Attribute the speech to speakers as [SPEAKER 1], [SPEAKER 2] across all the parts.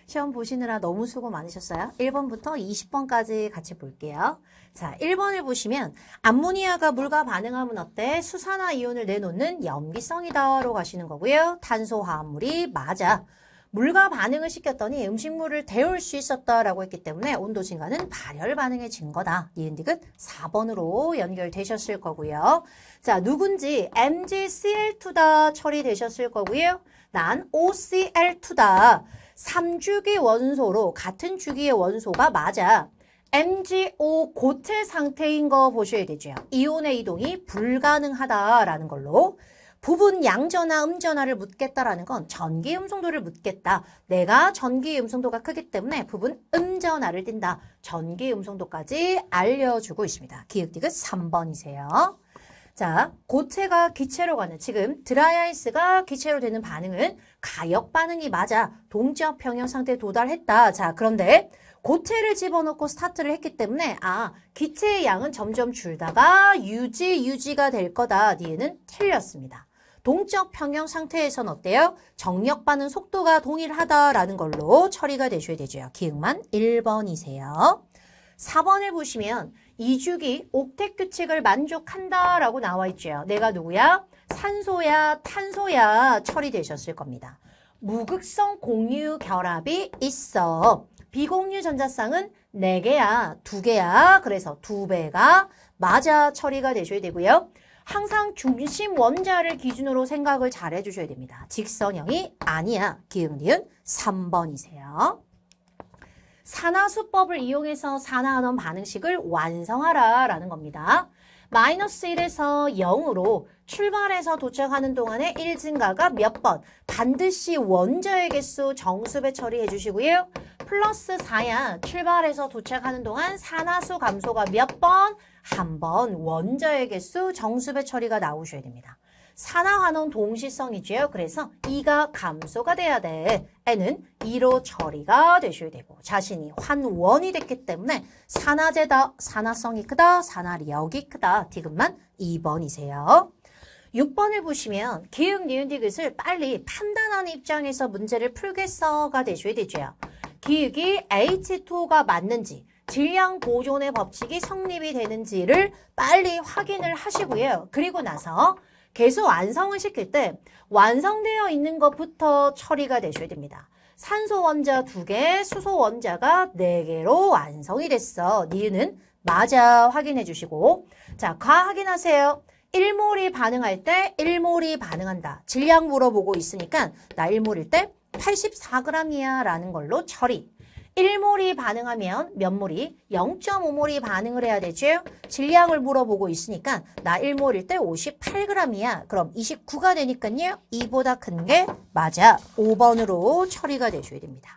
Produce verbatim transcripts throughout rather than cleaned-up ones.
[SPEAKER 1] 시험 보시느라 너무 수고 많으셨어요. 일 번부터 이십 번까지 같이 볼게요. 자, 일 번을 보시면 암모니아가 물과 반응하면 어때? 수산화 이온을 내놓는 염기성이다 라고 하시는 거고요. 탄소화합물이 맞아. 물과 반응을 시켰더니 음식물을 데울 수 있었다라고 했기 때문에 온도 증가는 발열 반응의 증거다. 니은디귿 사 번으로 연결되셨을 거고요. 자, 누군지 엠지씨엘투다 처리되셨을 거고요. 난 오씨엘투다. 삼 주기 원소로 같은 주기의 원소가 맞아. 엠지오 고체 상태인 거 보셔야 되죠. 이온의 이동이 불가능하다라는 걸로. 부분 양전화, 음전화를 묻겠다라는 건 전기 음성도를 묻겠다. 내가 전기 음성도가 크기 때문에 부분 음전화를 띈다. 전기 음성도까지 알려주고 있습니다. 기억디귿 삼 번이세요. 자, 고체가 기체로 가는, 지금 드라이아이스가 기체로 되는 반응은 가역 반응이 맞아. 동지압 평형 상태에 도달했다. 자, 그런데 고체를 집어넣고 스타트를 했기 때문에 아, 기체의 양은 점점 줄다가 유지, 유지가 될 거다. 니에는 틀렸습니다. 동적 평형 상태에선 어때요? 정력 반응 속도가 동일하다라는 걸로 처리가 되셔야 되죠. 기억만 일 번이세요. 사 번을 보시면 이 주기 옥텟 규칙을 만족한다라고 나와 있죠. 내가 누구야? 산소야, 탄소야 처리되셨을 겁니다. 무극성 공유 결합이 있어. 비공유 전자쌍은 네 개야, 두 개야. 그래서 두 배가 맞아 처리가 되셔야 되고요. 항상 중심 원자를 기준으로 생각을 잘 해주셔야 됩니다. 직선형이 아니야. 기응, 니은 삼 번이세요. 산화수법을 이용해서 산화하는 반응식을 완성하라 라는 겁니다. 마이너스 일에서 영으로 출발해서 도착하는 동안에 일 증가가 몇 번? 반드시 원자의 개수 정수배 처리해 주시고요. 플러스 사야 출발해서 도착하는 동안 산화수 감소가 몇 번? 한 번 원자의 개수 정수배 처리가 나오셔야 됩니다. 산화환원 동시성이죠. 그래서 이가 감소가 돼야 돼. N은 이로 처리가 되셔야 되고 자신이 환원이 됐기 때문에 산화제다. 산화성이 크다. 산화력이 크다. 디귿만 이 번이세요. 육 번을 보시면 기역, 니은, 디귿을 빨리 판단하는 입장에서 문제를 풀겠어가 되셔야 되죠. 기역이 에이치 투가 맞는지 질량 보존의 법칙이 성립이 되는지를 빨리 확인을 하시고요. 그리고 나서 계속 완성을 시킬 때 완성되어 있는 것부터 처리가 되셔야 됩니다. 산소 원자 두 개, 수소 원자가 네 개로 완성이 됐어. 니은은 맞아 확인해 주시고 자, 과 확인하세요. 일 몰이 반응할 때 일 몰이 반응한다. 질량 물어보고 있으니까 나 일 몰일 때 팔십사 그램이야 라는 걸로 처리. 일 몰이 반응하면 몇 몰이? 영 점 오 몰이 반응을 해야 되죠? 질량을 물어보고 있으니까 나 일 몰일 때 오십팔 그램이야. 그럼 이십구가 되니까요. 이보다 큰 게 맞아. 오 번으로 처리가 되셔야 됩니다.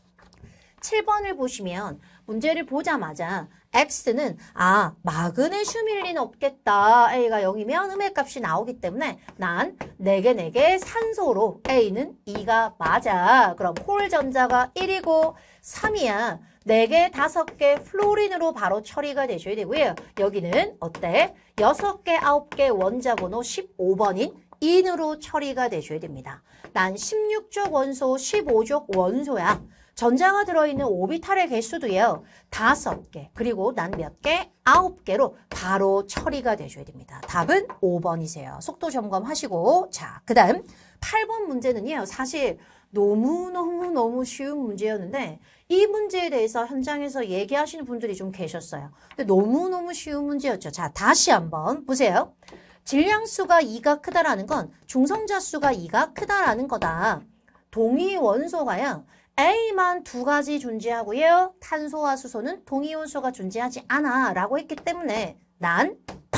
[SPEAKER 1] 칠 번을 보시면 문제를 보자마자 X는 아 마그네슘일 리는 없겠다. A가 영이면 음의 값이 나오기 때문에 난 네 개 네 개 산소로 A는 이가 맞아. 그럼 홀 전자가 일이고 삼이야. 네 개, 다섯 개 플로린으로 바로 처리가 되셔야 되고요. 여기는 어때? 여섯 개, 아홉 개 원자 번호 십오 번인 인으로 처리가 되셔야 됩니다. 난 십육 족 원소, 십오 족 원소야. 전자가 들어있는 오비탈의 개수도요. 다섯 개, 그리고 난 몇 개? 아홉 개로 바로 처리가 되셔야 됩니다. 답은 오 번이세요. 속도 점검하시고 자, 그 다음 팔 번 문제는요. 사실 너무너무너무 쉬운 문제였는데 이 문제에 대해서 현장에서 얘기하시는 분들이 좀 계셨어요. 근데 너무너무 쉬운 문제였죠. 자, 다시 한번 보세요. 질량수가 이가 크다라는 건 중성자 수가 이가 크다라는 거다. 동위 원소가요. A만 두 가지 존재하고요. 탄소와 수소는 동위 원소가 존재하지 않아 라고 했기 때문에 난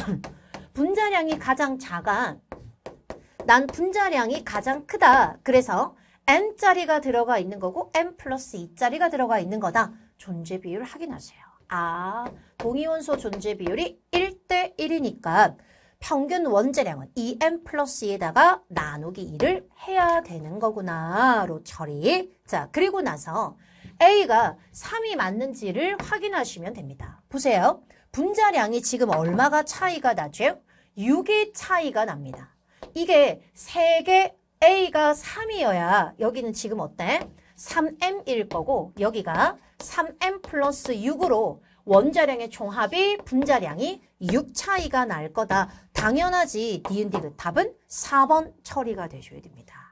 [SPEAKER 1] 분자량이 가장 작아. 난 분자량이 가장 크다. 그래서 N짜리가 들어가 있는 거고 N 플러스 이짜리가 들어가 있는 거다. 존재 비율 확인하세요. 아, 동위원소 존재 비율이 일 대 일이니까 평균 원재량은 이 엔 플러스 이에다가 나누기 이를 해야 되는 거구나로 처리. 자, 그리고 나서 A가 삼이 맞는지를 확인하시면 됩니다. 보세요. 분자량이 지금 얼마가 차이가 나죠? 육의 차이가 납니다. 이게 세 개 A가 삼이어야 여기는 지금 어때? 삼 엠일 거고 여기가 삼 엠 플러스 육으로 원자량의 총합이 분자량이 육 차이가 날 거다. 당연하지. 니은디귿 답은 사 번 처리가 되셔야 됩니다.